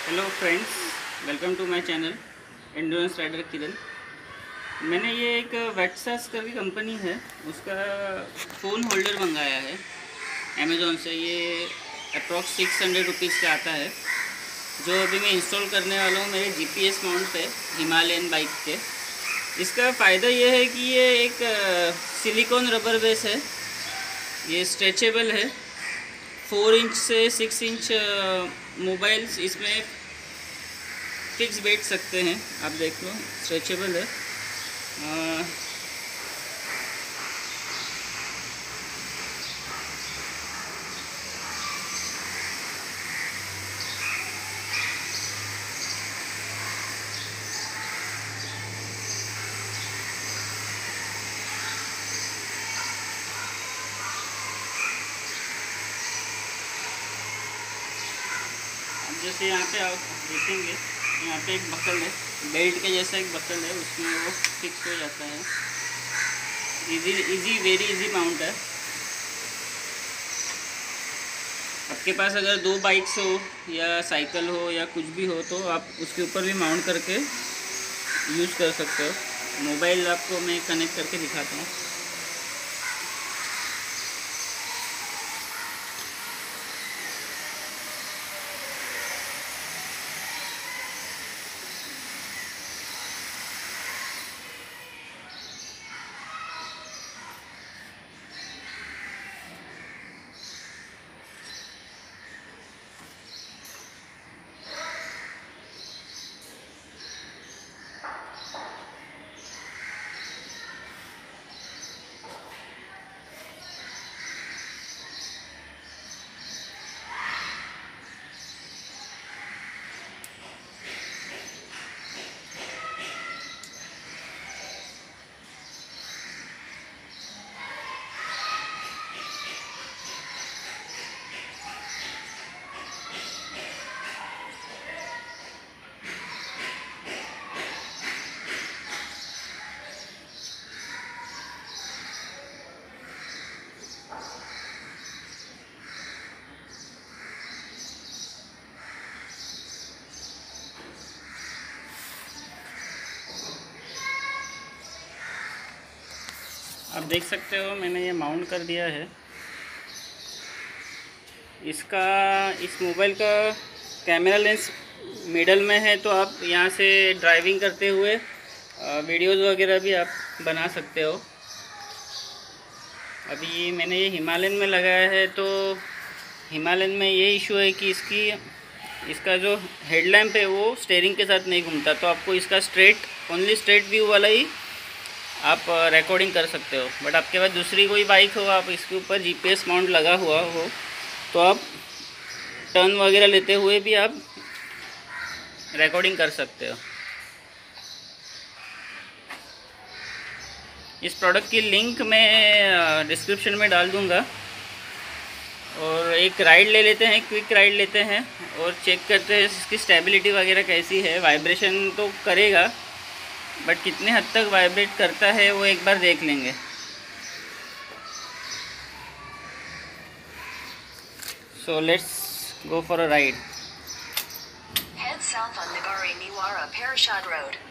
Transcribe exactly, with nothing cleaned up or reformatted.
Hello friends, welcome to my channel endurance rider Kiran. मैंने ये एक वेटसास करके कंपनी है, उसका फ़ोन होल्डर मंगाया है अमेज़ोन से। ये अप्रॉक्स सिक्स हंड्रेड रुपीज़ का आता है, जो अभी मैं इंस्टॉल करने वाला हूँ मेरे जीपीएस माउंट पे हिमालयन बाइक के। इसका फ़ायदा ये है कि ये एक सिलिकॉन रबर बेस है, ये स्ट्रेचेबल है। फोर इंच से सिक्स इंच मोबाइल्स इसमें फिक्स बैठ सकते हैं। आप देख लो, स्ट्रेचेबल है। आ, अब जैसे यहाँ पे आप देखेंगे, यहाँ पे एक बकल है, बेल्ट के जैसा एक बकल है, उसमें वो फिक्स हो जाता है। Easy easy very easy mount है। आपके पास अगर दो बाइक्स हो या साइकिल हो या कुछ भी हो तो आप उसके ऊपर भी माउंट करके यूज़ कर सकते हो। मोबाइल आपको मैं कनेक्ट करके दिखाता हूँ। आप देख सकते हो मैंने ये माउंट कर दिया है। इसका इस मोबाइल का कैमरा लेंस मिडल में है, तो आप यहाँ से ड्राइविंग करते हुए वीडियोज़ वगैरह भी आप बना सकते हो। अभी मैंने ये हिमालयन में लगाया है, तो हिमालयन में ये इशू है कि इसकी इसका जो हेडलैम्प है वो स्टीयरिंग के साथ नहीं घूमता, तो आपको इसका स्ट्रेट ओनली स्ट्रेट व्यू वाला ही आप रिकॉर्डिंग कर सकते हो। बट आपके पास दूसरी कोई बाइक हो, आप इसके ऊपर जीपीएस माउंट लगा हुआ हो, तो आप टर्न वगैरह लेते हुए भी आप रिकॉर्डिंग कर सकते हो। इस प्रोडक्ट की लिंक मैं डिस्क्रिप्शन में डाल दूँगा। और एक राइड ले लेते हैं, क्विक राइड लेते हैं और चेक करते हैं इसकी स्टेबिलिटी वगैरह कैसी है। वाइब्रेशन तो करेगा, बट कितने हद तक वाइब्रेट करता है वो एक बार देख लेंगे। So let's go for a ride. Head south on Nagari Niwara Parashad Road.